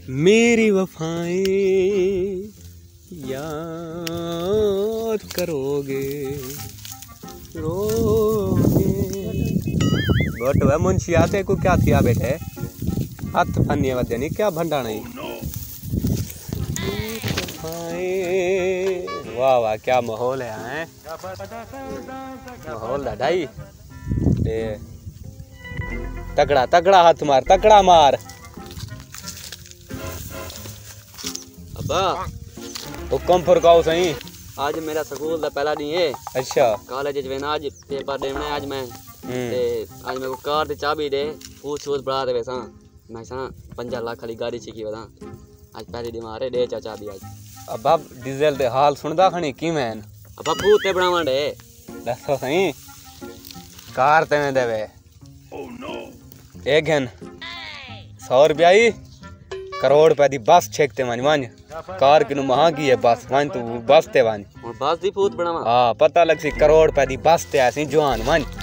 मेरी वफाएं याद करोगे रोगे। गोट वे मुंशी आते को क्या किया बेटे हाथ फन्नी वजह नहीं क्या भंडा नहीं। वाह वाह क्या माहौल है माहौल ढाई तगड़ा तगड़ा हाथ मार तगड़ा मार। अब्बा हुक्म फरकाओ सही। आज मेरा स्कूल का पहला दिन है। अच्छा कॉलेज में आज पेपर देना आज मैं आज मेरे को कार की चाबी दे पूछ बढ़ा दे वैसा मैं 5 लाख खाली गाड़ी सीखी बता आज पहली दिन मारे दे चाबी आज। अब डीजल दे हाल सुनदा खनी की मैन अब पूते बनावा दे दसो सही कार ते में देवे एक घन 100 रुपया ही करोड़ रुपया दी बस छेकते मान कार किनु महंगी है बस मान तू बस ते वन बस दी पूत बनावा। हाँ पता लग सी करोड़ रुपया दी बस ते ऐसी जवान वन